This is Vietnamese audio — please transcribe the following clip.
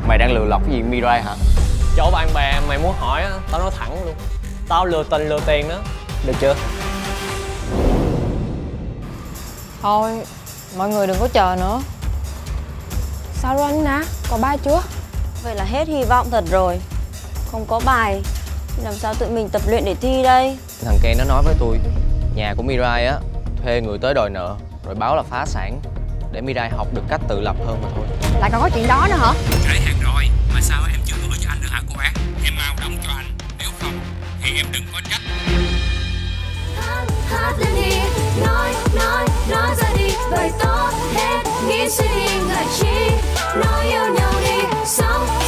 Mày đang lừa lọc cái gì Mirai hả? Chỗ bạn bè mày muốn hỏi á, tao nói thẳng luôn. Tao lừa tình lừa tiền đó. Được chưa? Thôi, mọi người đừng có chờ nữa. Sao rồi anh Nà? Có bài chưa? Vậy là hết hy vọng thật rồi. Không có bài làm sao tụi mình tập luyện để thi đây? Thằng Ken nó nói với tôi, nhà của Mirai á thuê người tới đòi nợ rồi báo là phá sản để Mirai học được cách tự lập hơn mà thôi. Lại còn có chuyện đó nữa hả? Trễ hạn rồi mà sao em chưa gửi cho anh nữa hả cô bé? Em mau đóng cho anh, nếu không thì em đừng có trách. Hát lên đi, nói ra đi, bởi tốt hết nghĩ suy nghĩ ngại chi, nói yêu nhau đi, sống